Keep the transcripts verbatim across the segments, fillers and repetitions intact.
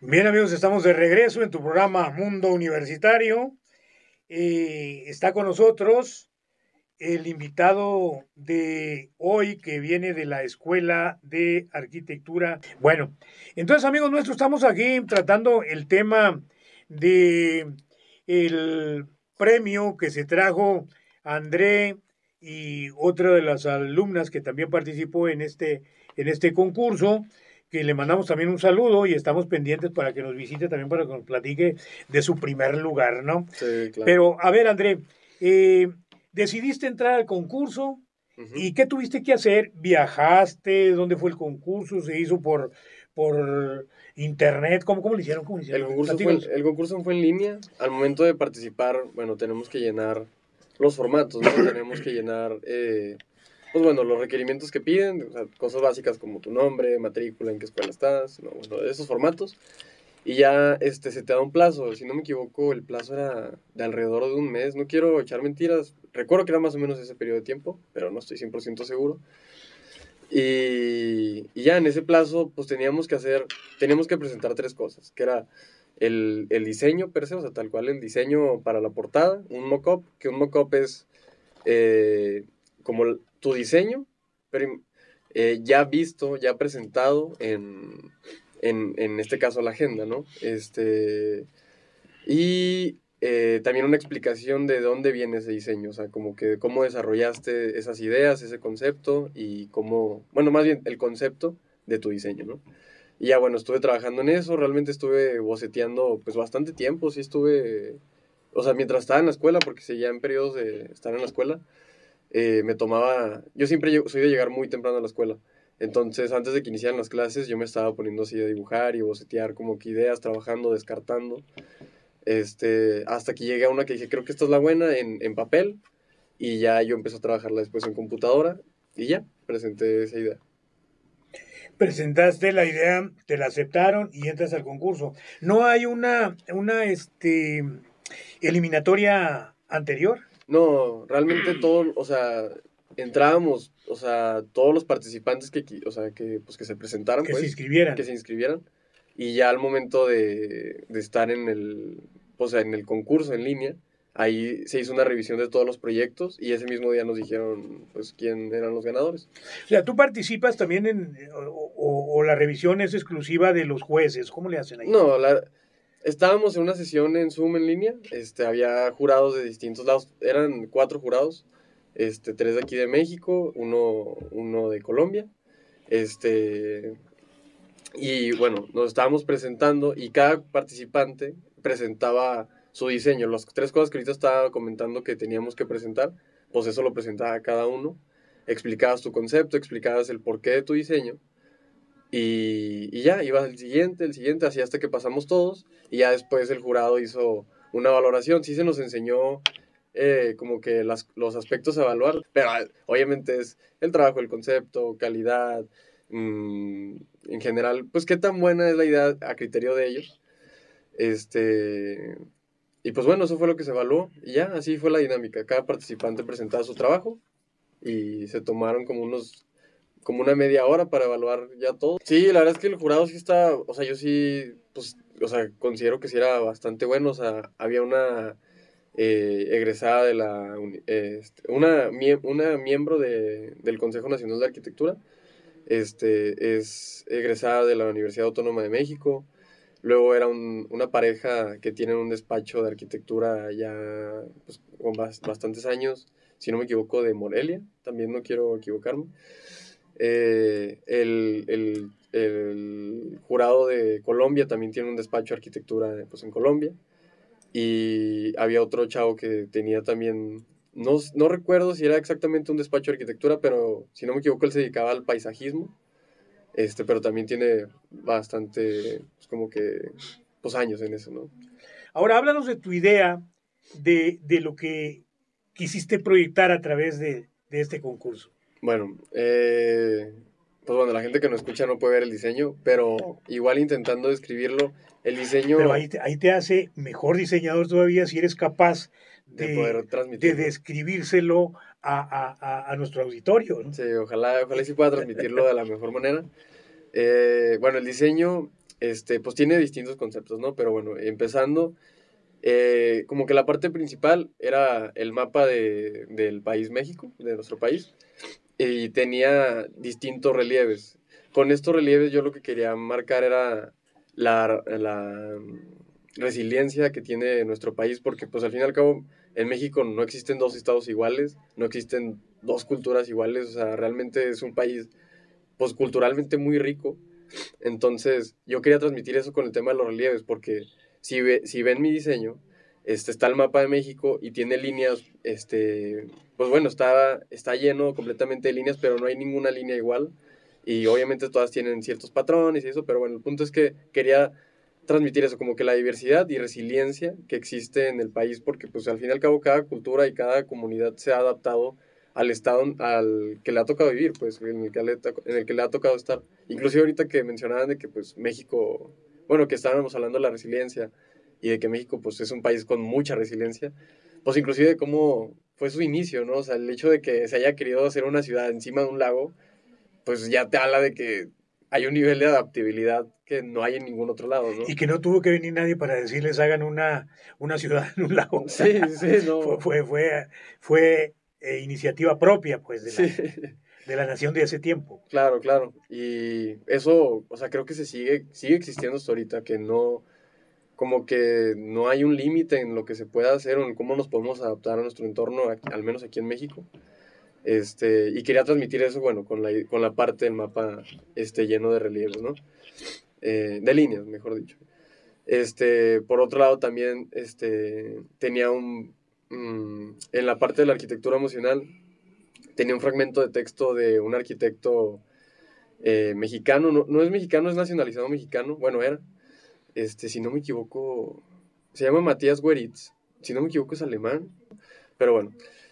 Bien, amigos, estamos de regreso en tu programa Mundo Universitario. Eh, está con nosotros el invitado de hoy que viene de la Escuela de Arquitectura. Bueno, entonces, amigos nuestros, estamos aquí tratando el tema de el premio que se trajo André y otra de las alumnas que también participó en este, en este concurso, que le mandamos también un saludo y estamos pendientes para que nos visite también para que nos platique de su primer lugar, ¿no? Sí, claro. Pero, a ver, André, eh, decidiste entrar al concurso Ujú. y ¿qué tuviste que hacer? ¿Viajaste? ¿Dónde fue el concurso? ¿Se hizo por, por internet? ¿Cómo, cómo lo hicieron? ¿Cómo lo El hicieron? A ver, concurso fue, en- platícanos. el concurso fue en línea. Al momento de participar, bueno, tenemos que llenar los formatos, ¿no? Tenemos que llenar, eh, pues bueno, los requerimientos que piden, o sea, cosas básicas como tu nombre, matrícula, en qué escuela estás, ¿no? Bueno, esos formatos. Y ya este, se te da un plazo. Si no me equivoco, el plazo era de alrededor de un mes. No quiero echar mentiras. Recuerdo que era más o menos ese periodo de tiempo, pero no estoy cien por ciento seguro. Y, y ya en ese plazo, pues teníamos que hacer, teníamos que presentar tres cosas, que era el, el diseño per se, o sea, tal cual el diseño para la portada, un mock-up, que un mock-up es eh, como el- tu diseño, pero eh, ya visto, ya presentado en, en, en este caso la agenda, ¿no? Este, y eh, también una explicación de dónde viene ese diseño, o sea, como que cómo desarrollaste esas ideas, ese concepto y cómo, bueno, más bien el concepto de tu diseño, ¿no? Y ya bueno, estuve trabajando en eso, realmente estuve boceteando pues bastante tiempo, sí estuve, o sea, mientras estaba en la escuela, porque seguía en periodos de estar en la escuela, eh, me tomaba, yo siempre llego- soy de llegar muy temprano a la escuela, entonces antes de que iniciaran las clases yo me estaba poniendo así a dibujar y bocetear como que ideas, trabajando, descartando, este, hasta que llegué a una que dije, creo que esta es la buena en, en papel, y ya yo empecé a trabajarla después en computadora, y ya, presenté esa idea. Presentaste la idea, te la aceptaron y entras al concurso. ¿No hay una, una este, eliminatoria anterior? No, realmente todo, o sea, entrábamos, o sea, todos los participantes que, qui- o sea, que, pues, que se presentaran, Que se pues, inscribieran. que se inscribieran, y ya al momento de, de estar en el, o sea, en el concurso en línea, ahí se hizo una revisión de todos los proyectos, y ese mismo día nos dijeron, pues, quién eran los ganadores. O sea, tú participas también en, o, o- o la revisión es exclusiva de los jueces. ¿Cómo le hacen ahí? No, la, estábamos en una sesión en Zoom en línea, este, había jurados de distintos lados, eran cuatro jurados, este, tres de aquí de México, uno, uno de Colombia, este, y bueno, nos estábamos presentando y cada participante presentaba su diseño, las tres cosas que ahorita estaba comentando que teníamos que presentar, pues eso lo presentaba cada uno, explicabas tu concepto, explicabas el porqué de tu diseño, y, y ya, iba el siguiente, el siguiente, así hasta que pasamos todos. Y ya después el jurado hizo una valoración. Sí se nos enseñó eh, como que las, los aspectos a evaluar, pero ah, obviamente es el trabajo, el concepto, calidad, mmm, en general, pues qué tan buena es la idea a criterio de ellos. Este, y pues bueno, eso fue lo que se evaluó. Y ya, así fue la dinámica. Cada participante presentaba su trabajo y se tomaron como unos como una media hora para evaluar ya todo. Sí, la verdad es que el jurado sí está, o sea, yo sí, pues, o sea, considero que sí era bastante bueno, o sea, había una eh, egresada de la, uni- eh, este, una, mie- una miembro de, del Consejo Nacional de Arquitectura, este, es egresada de la Universidad Autónoma de México, luego era un- una pareja que tienen un despacho de arquitectura ya, pues, con bas- bastantes años, si no me equivoco, de Morelia, también no quiero equivocarme. Eh, el, el, el, jurado de Colombia también tiene un despacho de arquitectura pues, en Colombia. Y había otro chavo que tenía también, no, no recuerdo si era exactamente un despacho de arquitectura, pero si no me equivoco él se dedicaba al paisajismo, este, pero también tiene bastante, pues como que, pues años en eso, ¿no? Ahora, háblanos de tu idea de, de lo que quisiste proyectar a través de, de este concurso. Bueno, eh, pues bueno, la gente que nos escucha no puede ver el diseño, pero igual intentando describirlo, el Pero diseño ahí te, ahí te hace mejor diseñador todavía si eres capaz de de, poder de transmitirlo. describírselo a, a, a, a nuestro auditorio, ¿no? Sí, ojalá, ojalá sí pueda transmitirlo de la mejor manera. Eh, bueno, el diseño este, pues tiene distintos conceptos, ¿no? Pero bueno, empezando, eh, como que la parte principal era el mapa de, del país México, de nuestro país, y tenía distintos relieves. Con estos relieves yo lo que quería marcar era la, la resiliencia que tiene nuestro país, porque pues al fin y al cabo en México no existen dos estados iguales, no existen dos culturas iguales, o sea, realmente es un país pues culturalmente muy rico. Entonces yo quería transmitir eso con el tema de los relieves, porque si, ve, si ven mi diseño, este, está el mapa de México y tiene líneas, este, pues bueno, está, está lleno completamente de líneas, pero no hay ninguna línea igual. Y obviamente todas tienen ciertos patrones y eso, pero bueno, el punto es que quería transmitir eso, como que la diversidad y resiliencia que existe en el país, porque pues al fin y al cabo cada cultura y cada comunidad se ha adaptado al estado al que le ha tocado vivir, pues en el que le, en el que le ha tocado estar. Inclusive ahorita que mencionaban de que pues México, bueno, que estábamos hablando de la resiliencia y de que México pues es un país con mucha resiliencia, pues inclusive de cómo fue su inicio, ¿no? O sea, el hecho de que se haya querido hacer una ciudad encima de un lago, pues ya te habla de que hay un nivel de adaptabilidad que no hay en ningún otro lado, ¿no? Y que no tuvo que venir nadie para decirles hagan una, una ciudad en un lago. Sí, sí, no. fue fue, fue, fue eh, iniciativa propia, pues, de la, Sí. de la nación de ese tiempo. Claro, claro. Y eso, o sea, creo que se sigue, sigue existiendo hasta ahorita, que no, como que no hay un límite en lo que se pueda hacer o en cómo nos podemos adaptar a nuestro entorno, aquí- al menos aquí en México. Este, y quería transmitir eso, bueno, con la, con la parte del mapa este, lleno de relieves, ¿no? Eh, de líneas, mejor dicho. Este, por otro lado, también este, tenía un, mm, en la parte de la arquitectura emocional, tenía un fragmento de texto de un arquitecto eh, mexicano, no, no es mexicano, es nacionalizado mexicano, bueno, era, este, si no me equivoco, se llama Matías Gueritz, si no me equivoco es alemán, pero bueno,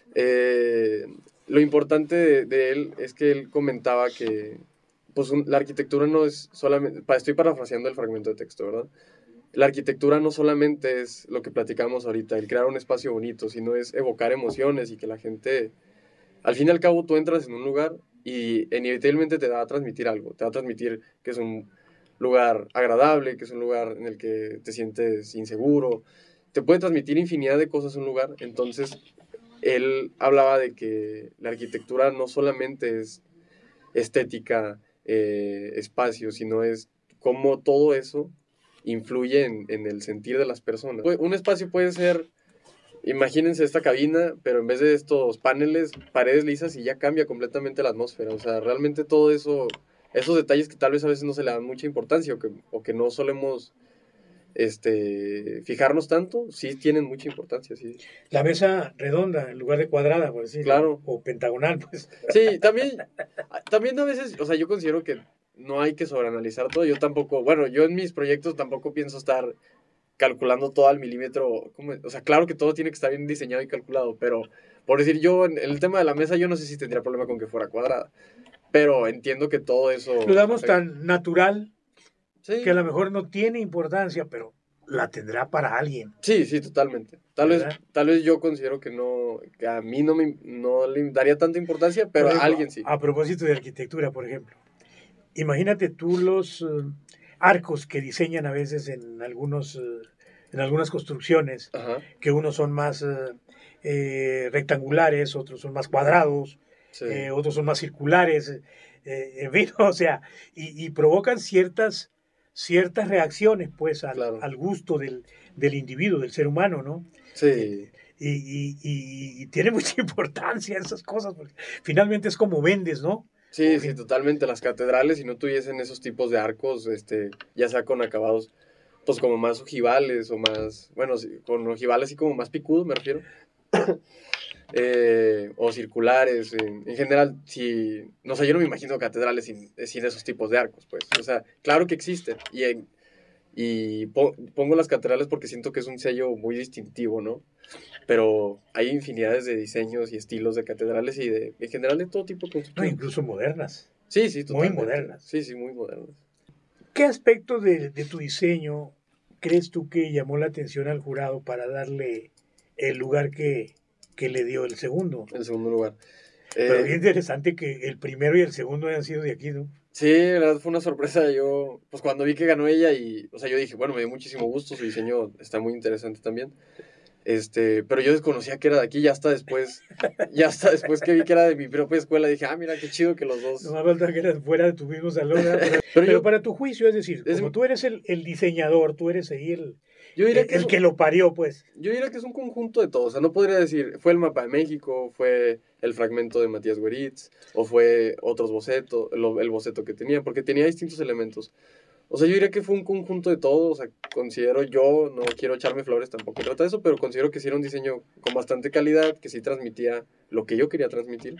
eh, lo importante de, de, él es que él comentaba que pues un, la arquitectura no es solamente, estoy parafraseando el fragmento de texto, ¿verdad? La arquitectura no solamente es lo que platicamos ahorita, el crear un espacio bonito, sino es evocar emociones y que la gente, al fin y al cabo, tú entras en un lugar y inevitablemente te va a transmitir algo, te va a transmitir que es un lugar agradable, que es un lugar en el que te sientes inseguro, te puede transmitir infinidad de cosas un lugar, entonces él hablaba de que la arquitectura no solamente es estética, eh, espacio, sino es cómo todo eso influye en, en el sentir de las personas. Un espacio puede ser, imagínense esta cabina, pero en vez de estos paneles, paredes lisas y ya cambia completamente la atmósfera. O sea, realmente todo eso, esos detalles que tal vez a veces no se le dan mucha importancia o que, o que no solemos este, fijarnos tanto, sí tienen mucha importancia, sí. La mesa redonda en lugar de cuadrada, por decirlo. Claro. O pentagonal, pues. Sí, también, también a veces, o sea, yo considero que no hay que sobreanalizar todo. Yo tampoco, bueno, yo en mis proyectos tampoco pienso estar calculando todo al milímetro. ¿Cómo? O sea, claro que todo tiene que estar bien diseñado y calculado, pero por decir yo, en el tema de la mesa, yo no sé si tendría problema con que fuera cuadrada, pero entiendo que todo eso... Lo damos tan natural sí. que a lo mejor no tiene importancia, pero la tendrá para alguien. Sí, sí, totalmente. Tal vez, tal vez yo considero que no, que a mí no me no le daría tanta importancia, pero ejemplo, a alguien sí. A propósito de arquitectura, por ejemplo, imagínate tú los uh, arcos que diseñan a veces en algunos uh, en algunas construcciones, Ajá. que unos son más uh, eh, rectangulares, otros son más cuadrados, sí. eh, otros son más circulares, eh, en fin, o sea, y, y provocan ciertas ciertas reacciones, pues, al, claro. al gusto del, del individuo, del ser humano, ¿no? Sí. Eh, y, y, y, y tiene mucha importancia esas cosas, porque finalmente es como vendes, ¿no? Sí, porque... sí, totalmente. Las catedrales, si no tuviesen esos tipos de arcos, este, ya sea con acabados, pues como más ojivales o más, bueno, con ojivales y como más picudos, me refiero. eh, o circulares, en, en general, si, no sé, yo no me imagino catedrales sin, sin esos tipos de arcos, pues. O sea, claro que existen. Y, en, y pongo las catedrales porque siento que es un sello muy distintivo, ¿no? Pero hay infinidades de diseños y estilos de catedrales y de, en general de todo tipo de construcciones. No, incluso modernas. Sí, sí, totalmente. Muy modernas. Sí, sí, muy modernas. ¿Qué aspecto de, de tu diseño crees tú que llamó la atención al jurado para darle el lugar que, que le dio el segundo? El segundo lugar. Pero eh, bien interesante que el primero y el segundo hayan sido de aquí, ¿no? Sí, la verdad fue una sorpresa. Yo, pues cuando vi que ganó ella y, o sea, yo dije, bueno, me dio muchísimo gusto, su diseño está muy interesante también. Este, pero yo desconocía que era de aquí, ya hasta después, ya hasta después que vi que era de mi propia escuela, dije, ah, mira, qué chido que los dos. No me falta que eras fuera de tu mismo salón, ¿verdad? Pero, Pero pero yo- para tu juicio, es decir, Es- como tú eres el, el diseñador, tú eres ahí el, Yo diría el, que el es, que lo parió, pues. yo diría que es un conjunto de todo, o sea, no podría decir, fue el mapa de México, fue el fragmento de Matías Güeritz, o fue otros bocetos, lo- el boceto que tenía, porque tenía distintos elementos. O sea, yo diría que fue un conjunto de todo, o sea, considero yo, no quiero echarme flores, tampoco trata de eso, pero considero que sí era un diseño con bastante calidad, que sí transmitía lo que yo quería transmitir,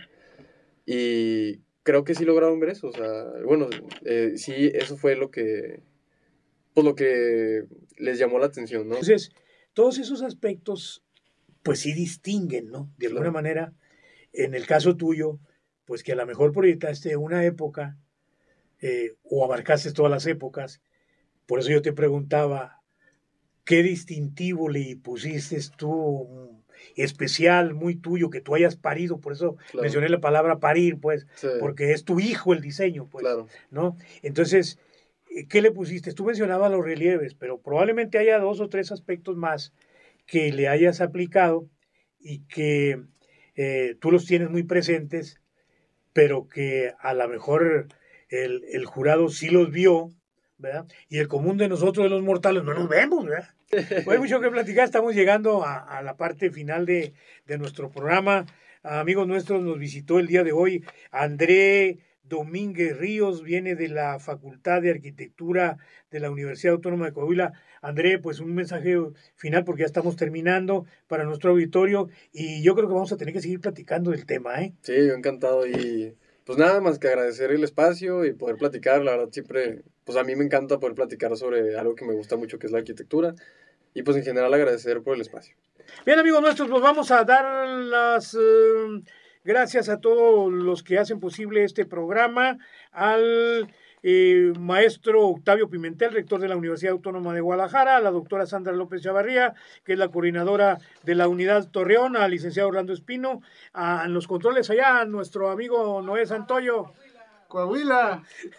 y creo que sí lograron ver eso, o sea, bueno, eh, sí, eso fue lo que, pues lo que les llamó la atención, ¿no? Entonces, todos esos aspectos, pues sí distinguen, ¿no? De alguna Claro. manera, en el caso tuyo, pues que a lo mejor proyectaste una época eh, o abarcaste todas las épocas. Por eso yo te preguntaba, ¿qué distintivo le pusiste tú mm, especial, muy tuyo, que tú hayas parido? Por eso Claro. mencioné la palabra parir, pues, Sí, porque es tu hijo el diseño, pues, claro. ¿no? Entonces, eh, ¿qué le pusiste? Tú mencionabas los relieves, pero probablemente haya dos o tres aspectos más que le hayas aplicado y que eh, tú los tienes muy presentes, pero que a lo mejor el, el jurado sí los vio, ¿verdad? Y el común de nosotros, de los mortales, no nos vemos, ¿verdad? Pues hay mucho que platicar, estamos llegando a, a la parte final de, de nuestro programa. Amigos nuestros, nos visitó el día de hoy André Domínguez Ríos, viene de la Facultad de Arquitectura de la Universidad Autónoma de Coahuila. André, pues un mensaje final porque ya estamos terminando para nuestro auditorio y yo creo que vamos a tener que seguir platicando del tema, ¿eh? Sí, yo encantado y pues nada más que agradecer el espacio y poder platicar, la verdad siempre, pues a mí me encanta poder platicar sobre algo que me gusta mucho que es la arquitectura y pues en general agradecer por el espacio. Bien, amigos nuestros, pues vamos a dar las eh, gracias a todos los que hacen posible este programa, al eh, maestro Octavio Pimentel, rector de la Universidad Autónoma de Guadalajara, a la doctora Sandra López Chavarría, que es la coordinadora de la unidad Torreón, al licenciado Orlando Espino, a, a los controles allá, a nuestro amigo Noé Santoyo. Coahuila,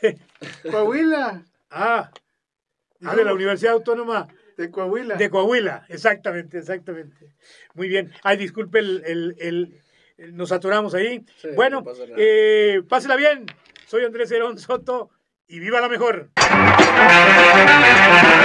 Coahuila, Ah, ah, de la Universidad Autónoma de Coahuila. de Coahuila, exactamente, exactamente. Muy bien. Ay, disculpe, el, el, el, el- nos saturamos ahí. Sí, bueno, no pasa nada. eh, pásela bien. Soy Andrés Herón Soto y viva la mejor.